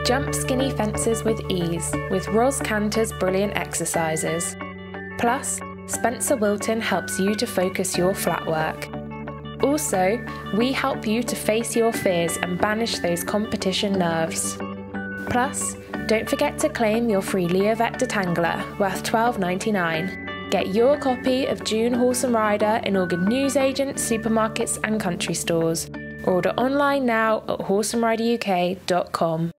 Jump skinny fences with ease with Ros Cantor's brilliant exercises. Plus, Spencer Wilton helps you to focus your flat work. Also, we help you to face your fears and banish those competition nerves. Plus, don't forget to claim your free Leovet Detangler, worth $12.99. Get your copy of June Horse&Rider in all good newsagents, supermarkets and country stores. Order online now at horseandrideruk.com.